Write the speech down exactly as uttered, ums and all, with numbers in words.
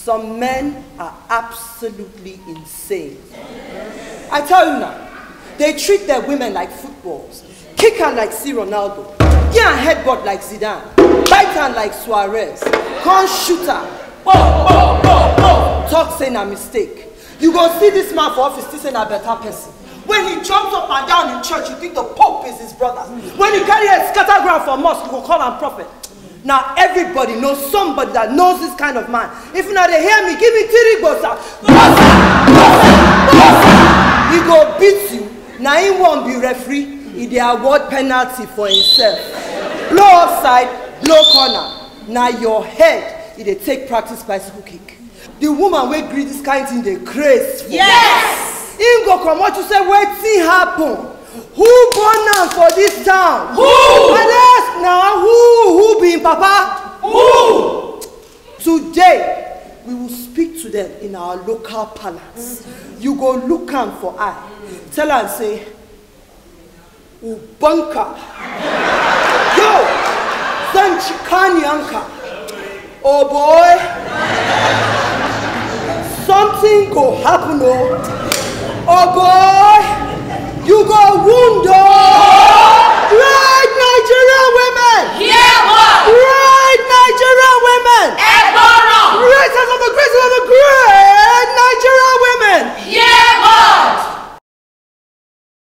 Some men are absolutely insane. I tell you now, they treat their women like footballs, kick her like C. Ronaldo, yeah, headbutt like Zidane, bite her like Suarez, can't shoot her. Oh, oh, oh, oh. Talk saying a mistake. You go see this man for office, still saying a better person. When he jumps up and down in church, you think the Pope is his brother. When you carry a scatter ground for mosque, you go call him prophet. Now everybody knows somebody that knows this kind of man. If you know they hear me, give me three bossa. Bossa! Bossa! He go beat you. Now he won't be referee. He dey award penalty for himself. Blow offside, blow corner. Now your head, he dey take practice bicycle kick. The woman wey gree this kind thing dey craze for. Yes! He go come out to say wetin happen. Who born now for this town? Who? And ask now who? Who be papa? Who? Today, we will speak to them in our local parlance. Mm-hmm. You go look am for eye. Mm-hmm. Tell her and say, Ubunka. Yo, Zanchikanyanka. Oh boy. Something go happen, oh. Oh boy. You go wound, oh.